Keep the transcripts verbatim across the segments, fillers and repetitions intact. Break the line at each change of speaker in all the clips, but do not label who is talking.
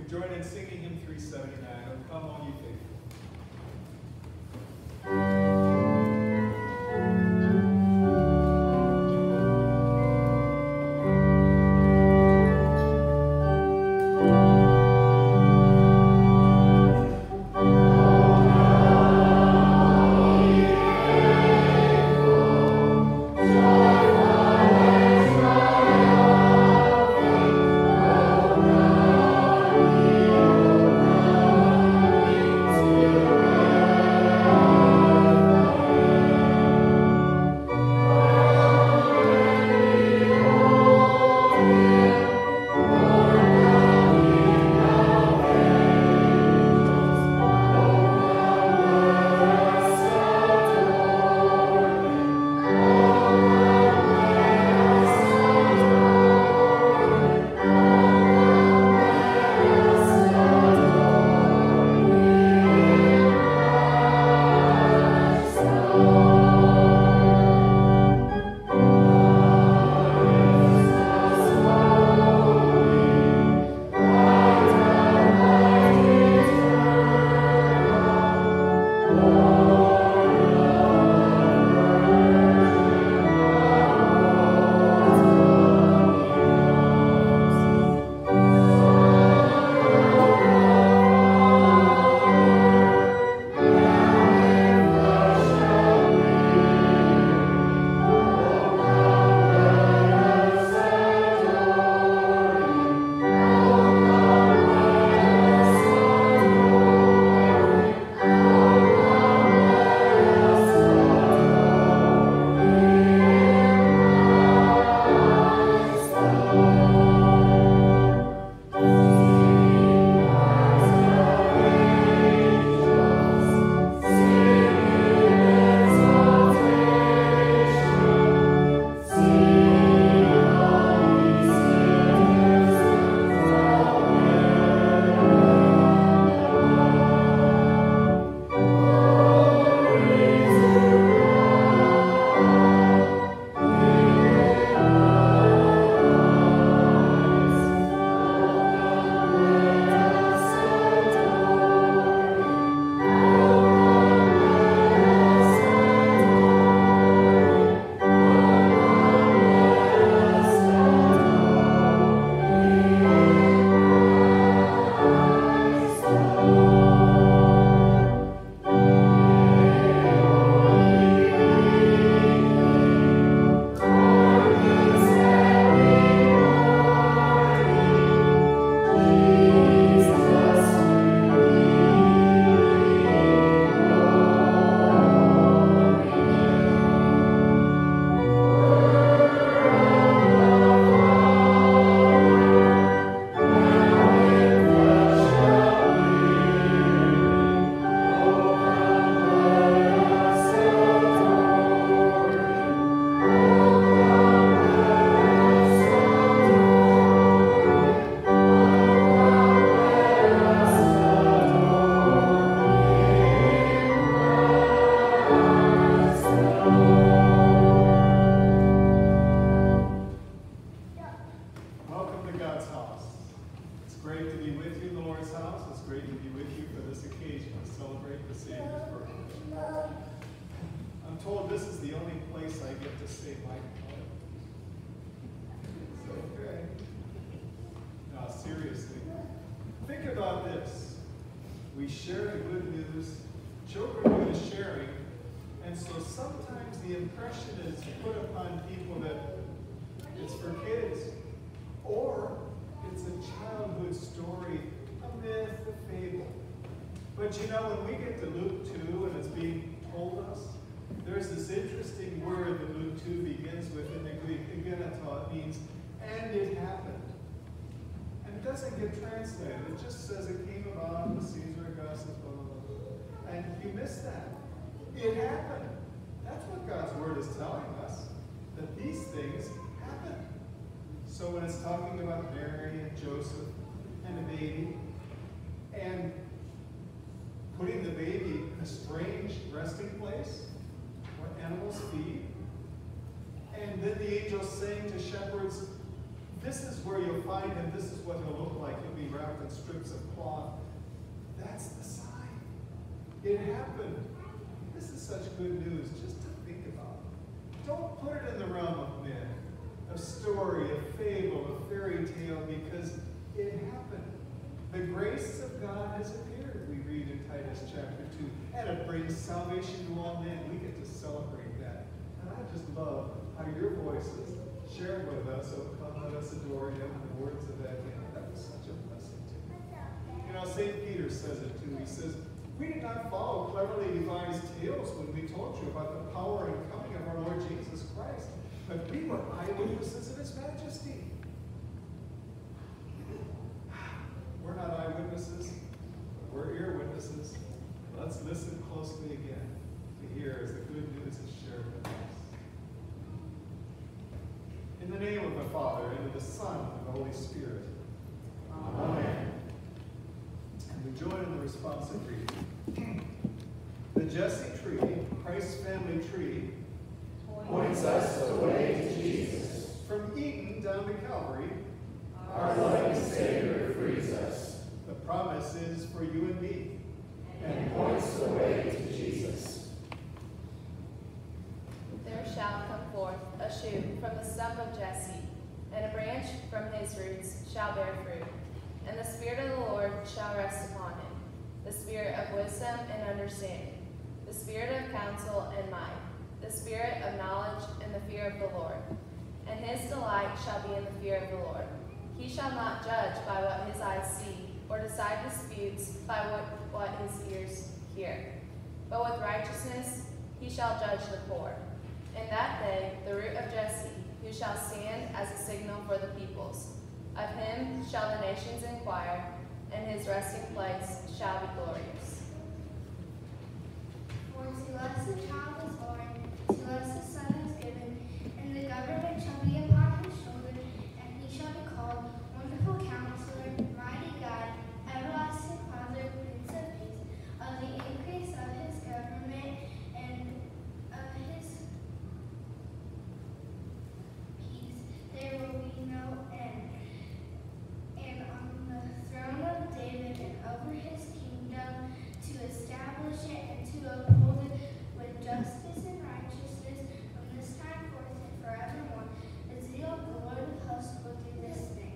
join in singing hymn three seventy-nine, "O Come All Ye Faithful."
But you know, when we get to Luke two and it's being told us, there's this interesting word that Luke two begins with in the Greek, egeneto. It means, and it happened. And it doesn't get translated. It just says it came about with Caesar Augustus, blah, blah, blah, blah. And you miss that. It happened. That's what God's word is telling us, that these things happen. So when it's talking about Mary and Joseph and a baby, and putting the baby in a strange resting place where animals feed, and then the angel saying to shepherds, this is where you'll find him, this is what he'll look like, he'll be wrapped with strips of cloth. That's the sign. It happened. This is such good news just to think about. Don't put it in the realm of myth, a story, a fable, a fairy tale, because it happened. The grace of God has appeared, we read in Titus chapter two, and it brings salvation to all men. We get to celebrate that. And I just love how your voices shared with us, "Oh, come, let us adore him," and the words of that hymn. That was such a blessing to me. You know, Saint Peter says it too. He says, "We did not follow cleverly devised tales when we told you about the power and coming of our Lord Jesus Christ, but we were eyewitnesses of his majesty." We're not eyewitnesses, but we're ear witnesses. Let's listen closely again to hear as the good news is shared with us. In the name of the Father, and of the Son, and of the Holy Spirit. Amen. And we join in the responsive reading. The Jesse tree, Christ's family tree,
points us the way to Jesus.
From Eden down to Calvary,
our loving Savior frees us.
The promise is for you and me,
and points the way to Jesus.
There shall come forth a shoot from the stump of Jesse, and a branch from his roots shall bear fruit. And the Spirit of the Lord shall rest upon him, the Spirit of wisdom and understanding, the Spirit of counsel and might, the Spirit of knowledge and the fear of the Lord. And his delight shall be in the fear of the Lord. He shall not judge by what his eyes see, or decide disputes by what, what his ears hear. But with righteousness he shall judge the poor. In that day the root of Jesse, who shall stand as a signal for the peoples. Of him shall the nations inquire, and his resting place shall be glorious.
For to us a child is born, to us a son is given, and the government shall be upon his shoulder, and he shall be called Wonderful Counselor, Mighty God, Everlasting Father, Prince of Peace. Of the increase of his government and of his peace there will be no end. And on the throne of David and over his kingdom, to establish it and to uphold it with justice and righteousness from this time forth and forevermore. The zeal of the Lord of hosts will do this thing.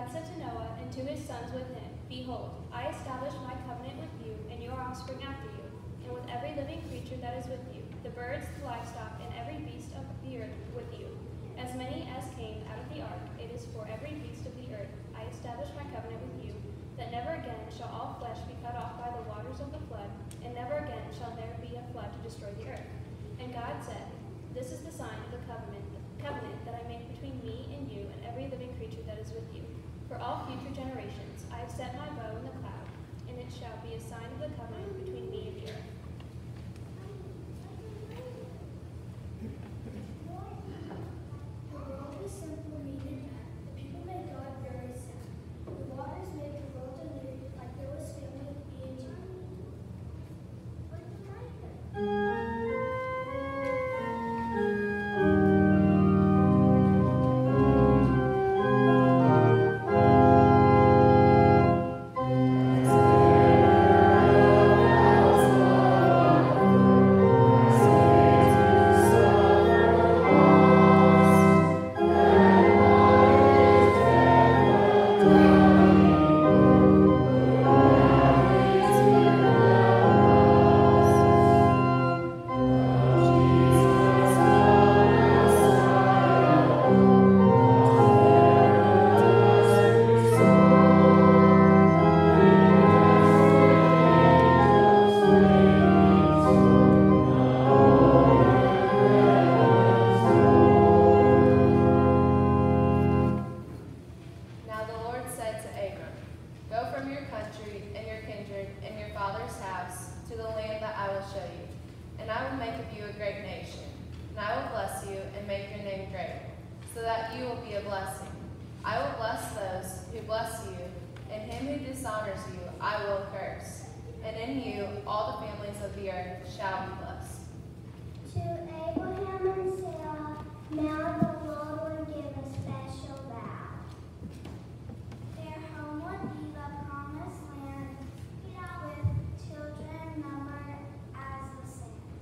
God said to Noah and to his sons with him, Behold, I establish my covenant with you and your offspring after you, and with every living creature that is with you, the birds, the livestock, and every beast of the earth with you. As many as came out of the ark, it is for every beast of the earth. I establish my covenant with you, that never again shall all flesh be cut off by the waters of the flood, and never again shall there be a flood to destroy the earth. And God said, This is the sign of the covenant, covenant that I make between me and you and every living creature that is with you. For all future generations, I have set my bow in the cloud, and it shall be a sign of the covenant between me and the earth.
The world is simple, needed not. The people made God very sad. The waters made the world anew, like there was family being
Now the Lord said to Abram, Go from your country and your kindred and your father's house to the land that I will show you. And I will make of you a great nation. And I will bless you and make your name great, so that you will be a blessing. I will bless those who bless you, and him who dishonors you I will curse. And in you all the families of the earth shall be blessed.
To Abraham and Sarah, now the Lord will give a special vow. Their home would be the promised land, with children numbered as the sand.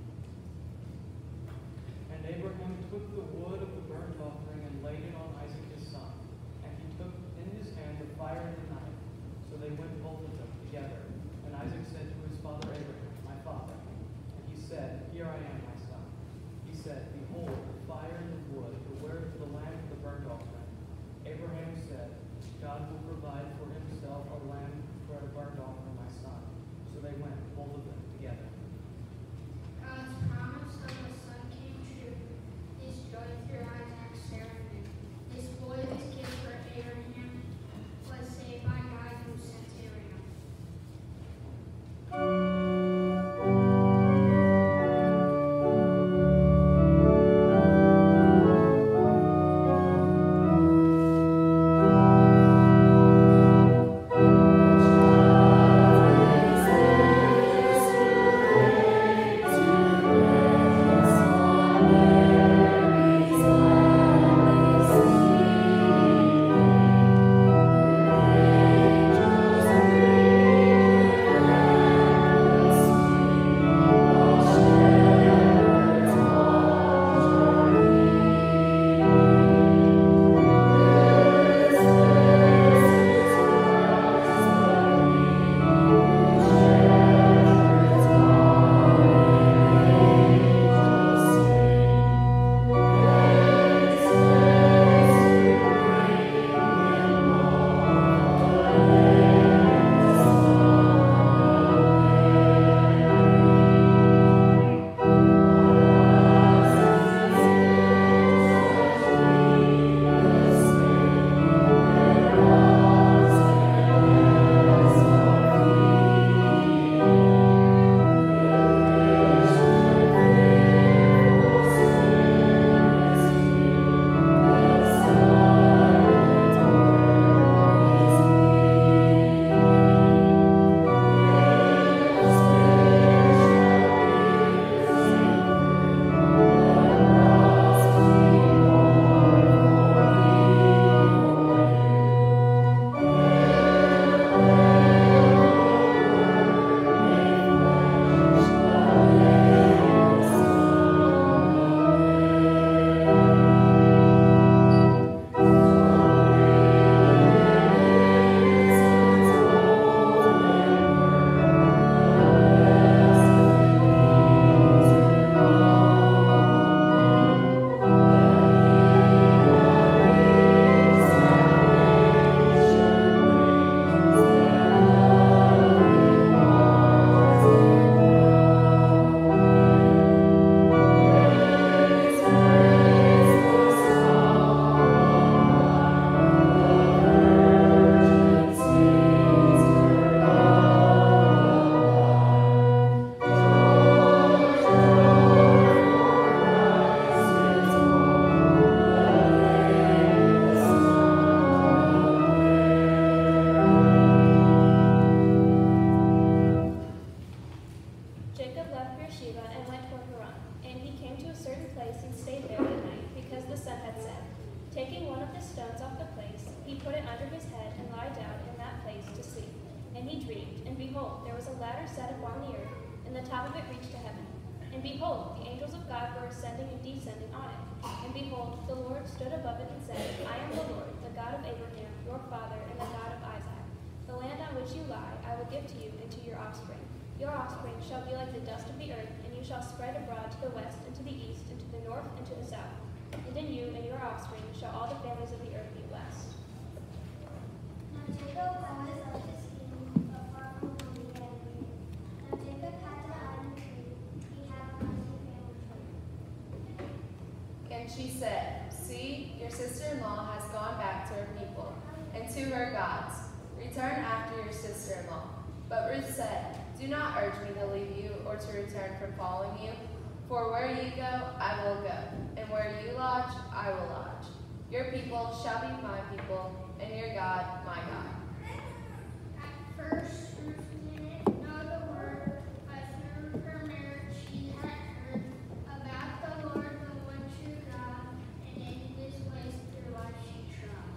And Abraham took the wood of the burnt offering and laid it on Isaac his son. And he took in his hand the fire and the knife. So they went both of them together. And Isaac said to his father Abraham, My father. And he said, Here I am, my son. He said, Behold, the fire and the wood, but where is the lamb of the burnt offering? Abraham said, God will provide for himself a lamb for a burnt offering, my son. So they went, both of them together.
God's promise of a son came true. This joy through Isaac's ceremony. This boy, this gift for Abraham, was saved by God who sent Abraham.
Thank
Beersheba and went toward Haran. And he came to a certain place and stayed there that night, because the sun had set. Taking one of the stones off the place, he put it under his head and lay down in that place to sleep. And he dreamed, and behold, there was a ladder set upon the earth, and the top of it reached to heaven. And behold, the angels of God were ascending and descending on it. And behold, the Lord stood above it and said, I am the Lord, the God of Abraham, your father, and the God of Isaac. The land on which you lie I will give to you and to your offspring. Your offspring shall be like the dust of the earth, and you shall spread abroad to the west, and to the east, and to the north, and to the south. And in you and your offspring shall all the families of the earth be blessed.
Now Jacob always loved his king, but far from home he had been. Now Jacob had to hide in a tree. He had a mighty family tree.
And she said, See, your sister-in-law has gone back to her people and to her gods. Return after your sister-in-law. But Ruth said, Do not urge me to leave you or to return from following you. For where you go, I will go, and where you lodge, I will lodge. Your people shall be my people, and your God my God.
At first, Ruth didn't know the word, but through her marriage she had heard about the Lord, the one true God, and in his ways through life she trod.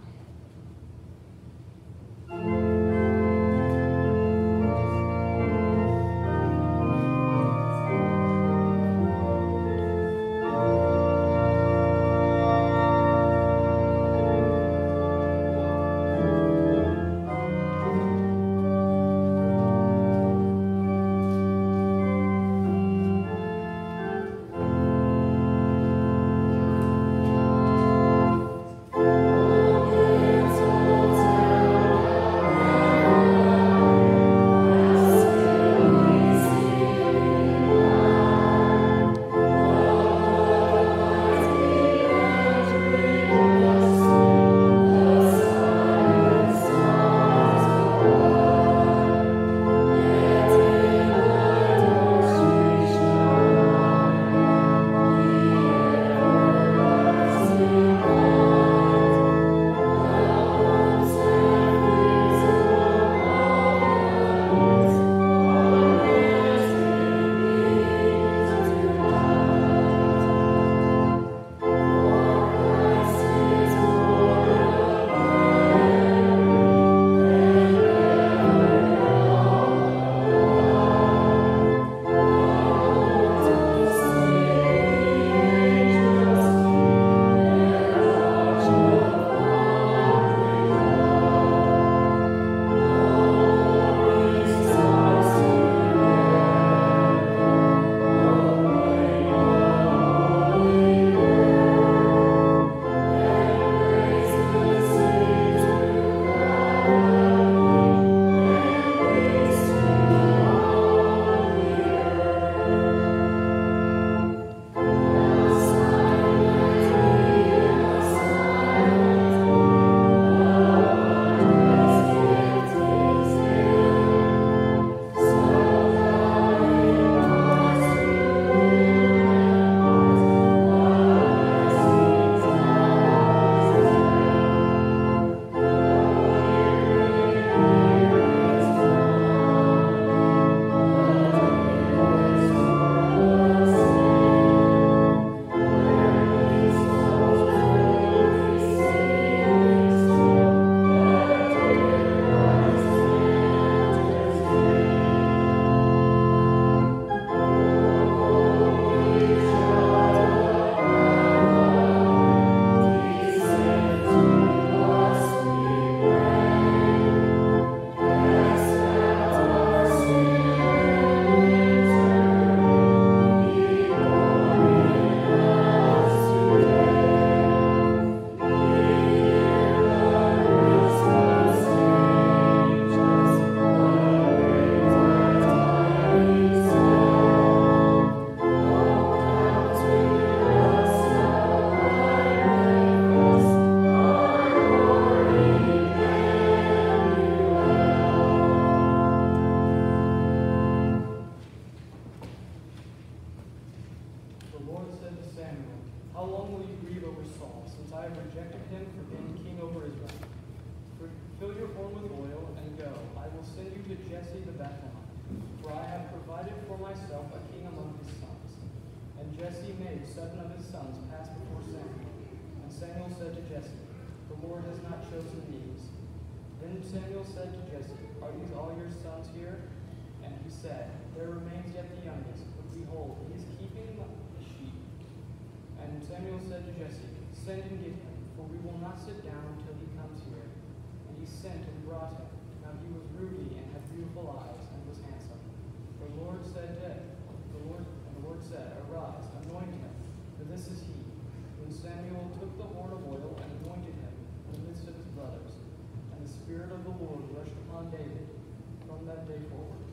Fill your horn with oil and go. I will send you to Jesse the Bethlehem. For I have provided for myself a king among his sons. And Jesse made seven of his sons pass before Samuel. And Samuel said to Jesse, The Lord has not chosen these. Then Samuel said to Jesse, Are these all your sons here? And he said, There remains yet the youngest, but behold, he is keeping the sheep. And Samuel said to Jesse, Send and get him, for we will not sit down until he comes here. And he sent and brought him. Now he was ruddy and had beautiful eyes, and was handsome. The Lord said to the Lord, and the Lord said, Arise, anoint him, for this is he. When Samuel took the horn of oil and anointed him in the midst of his brothers, and the Spirit of the Lord rushed upon David from that day forward.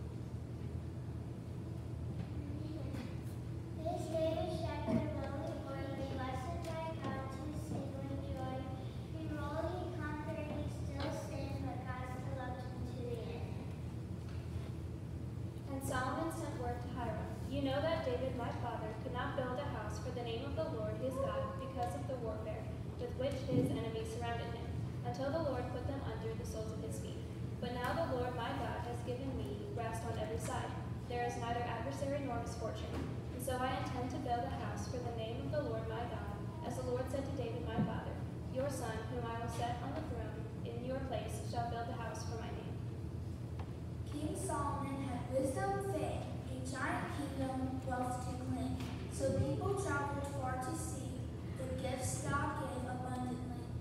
This David shepherd lowly born, be blessed by God to sing with joy. He rolled, he conquered, he still sinned, but God still loved him to the end.
And Solomon sent word to Hiram, You know that David my father could not build a house for the name of the Lord his God because of the warfare with which his enemies surrounded him, until the Lord put them under the soles of his feet. But now the Lord my God has given me rest on every side. There is neither adversary nor misfortune. And so I intend to build a house for the name of the Lord my God, as the Lord said to David my father, Your son, whom I will set on the throne in your place, shall build a house for my name.
King Solomon had wisdom, fame, a giant kingdom, wealth to claim. So people traveled far to see the gifts God gave abundantly.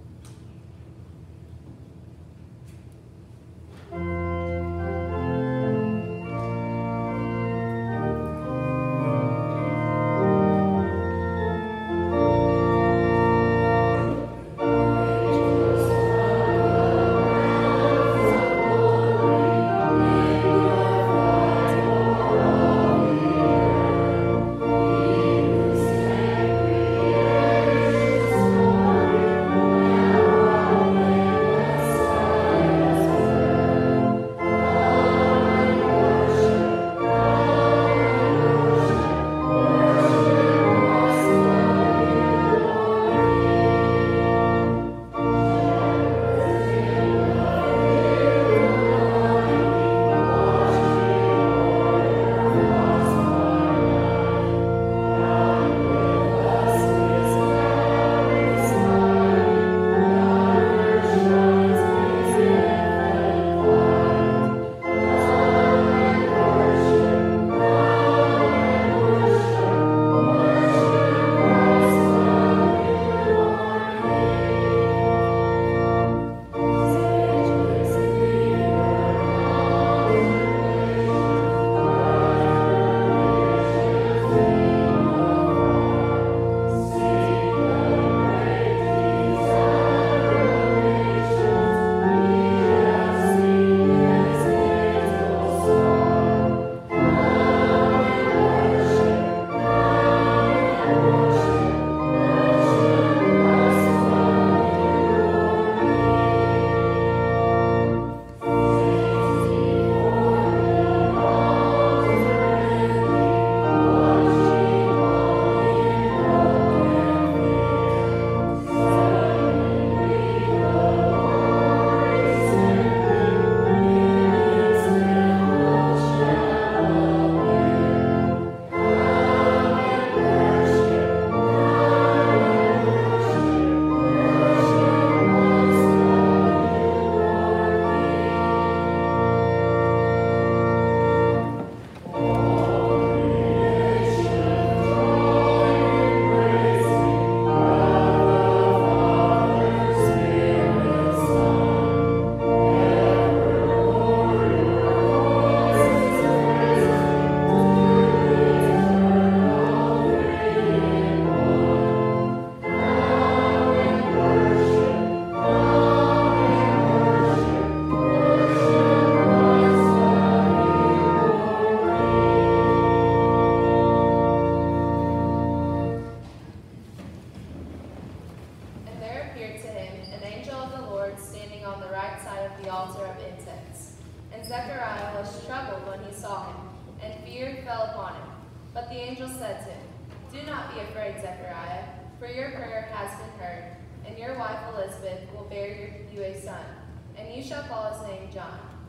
But the angel said to him, Do not be afraid, Zechariah, for your prayer has been heard, and your wife Elizabeth will bear you a son, and you shall call his name John.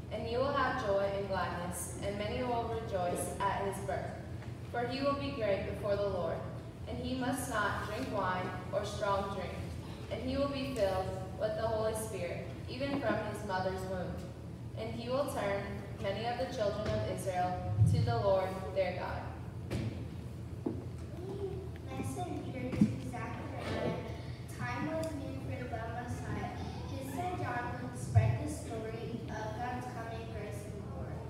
and you will have joy and gladness, and many will rejoice at his birth. For he will be great before the Lord, and he must not drink wine or strong drink, and he will be filled with the Holy Spirit, even from his mother's womb. And he will turn many of the children of Israel to the Lord their God.
Messenger to Zechariah, time was near for the Messiah. His son John would spread the story of God's coming grace and glory.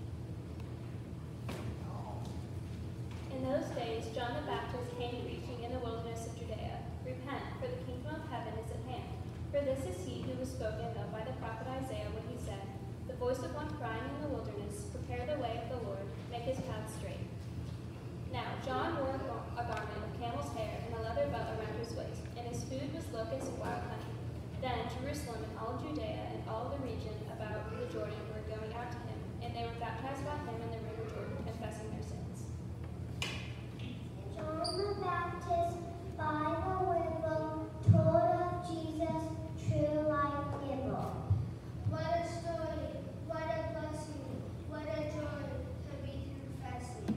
In those days, John the Baptist came preaching in the wilderness of Judea, "Repent, for the kingdom of heaven is at hand." For this is he who was spoken of by the prophet Isaiah when he said, "The voice of one crying in the wilderness, prepare the way of the Lord, make his path straight." Now John wore a garment of camel's hair and a leather belt around his waist, and his food was locusts and wild honey. Then Jerusalem and all Judea and all the region about the Jordan were going out to him, and they were baptized by him in the river Jordan, confessing their sins.
John the Baptist by the river told of Jesus, true life giver. What a story, what a blessing, what a joy to be confessing.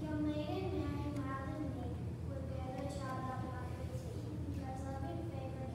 Your maiden Mary, mild and meek, would bear the child that not conceived, because loving favor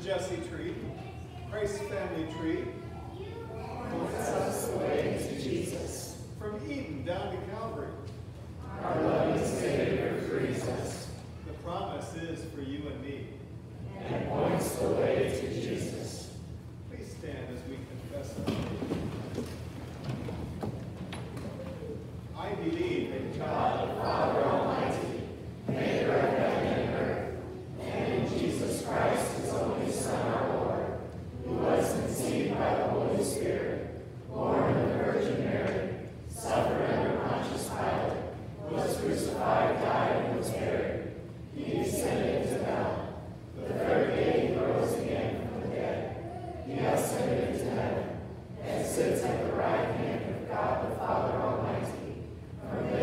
Jesse tree, Christ's family tree.
Points us the way to Jesus.
From Eden down to Calvary.
Our loving Savior frees us.
The promise is for you and me.
And points the way to Jesus.
Please stand as we confess our faith. I believe in
God, the Father Almighty, maker of heaven and earth, and in Jesus Christ, his only Son, our Lord, who was conceived by the Holy Spirit, born of the Virgin Mary, suffered under Pontius Pilate, was crucified, died, and was buried. He descended into hell. The third day he rose again from the dead. He ascended into heaven, and sits at the right hand of God the Father Almighty. From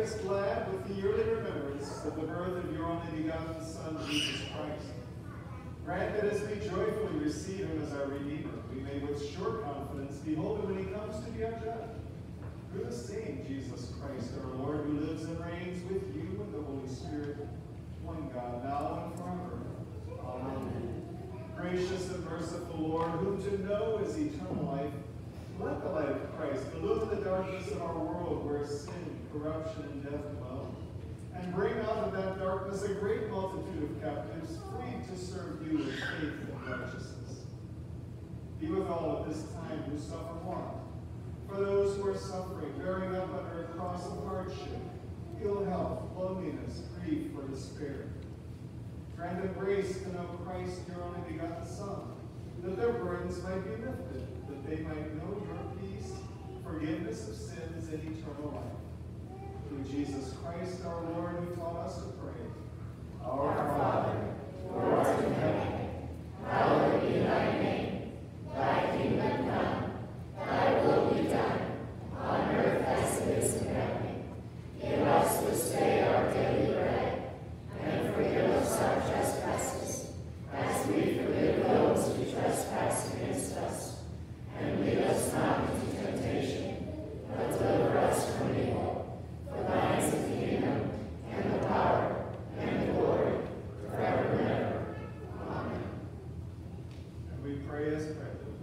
us glad with the yearly remembrance of the birth of your only begotten Son, Jesus Christ. Grant that as we joyfully receive him as our Redeemer, we may with sure confidence behold him when he comes to be our judge. Through the same Jesus Christ, our Lord, who lives and reigns with you and the Holy Spirit, one God, now and forever. Amen. Gracious and merciful Lord, whom to know is eternal life, let the light of Christ illumine the darkness of our world where sin, corruption, and death dwell, and bring out of that darkness a great multitude of captives freed to serve you with faith and righteousness. Be with all at this time who suffer want, for those who are suffering, bearing up under a cross of hardship, ill health, loneliness, grief, or despair. Grant them grace to know Christ, your only begotten Son, that their burdens might be lifted, that they might know your peace, forgiveness of sins, and eternal life. Through Jesus Christ, our Lord, who taught us to pray. Our Father, who art in heaven, hallowed be thy name. Thy kingdom come, thy will be done, on earth as it is in heaven. Give us this day our daily bread, and forgive us our trespasses, as we forgive those who trespass against us. And lead us not into temptation, but deliver us from evil. For thine is the kingdom, and the power, and the glory, forever and ever. Amen. And we pray as prayed.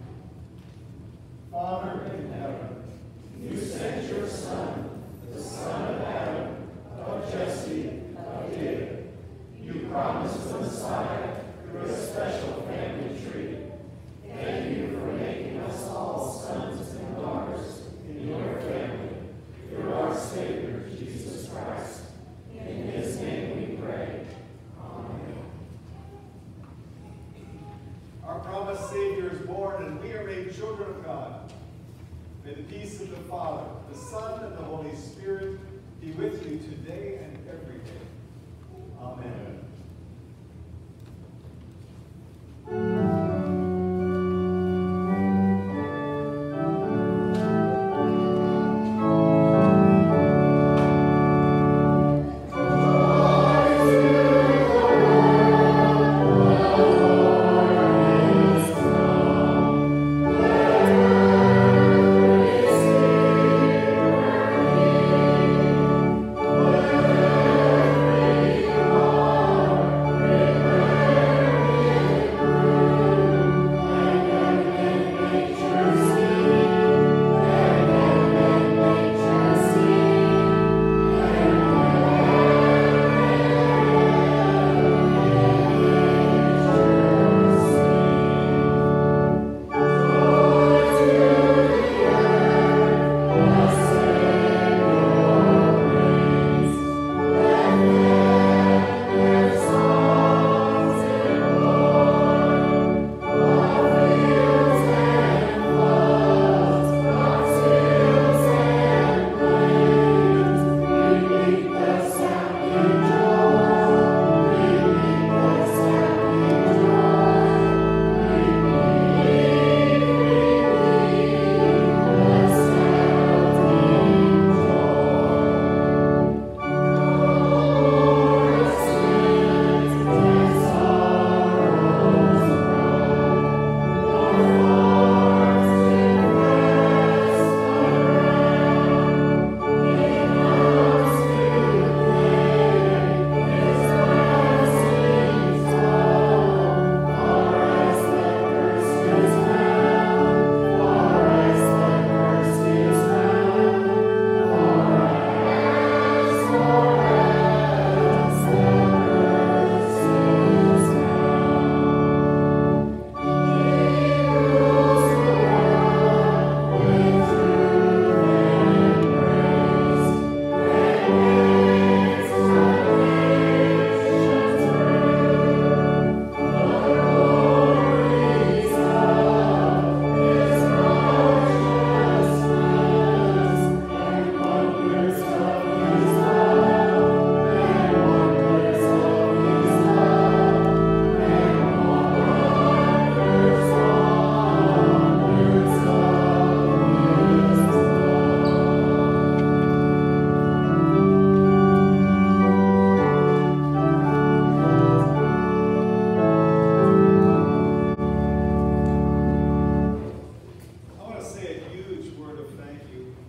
Father in heaven, you sent your Son, the Son of Adam, of Jesse, of David. You promised the Messiah through a special family tree. Thank you for making us all sons and daughters in your family, through our Savior, Jesus Christ. In his name we pray. Amen. Our promised Savior is born, and we are made children of God. May the peace of the Father, the Son, and the Holy Spirit be with you today and every day. Amen.
Amen.
thank you.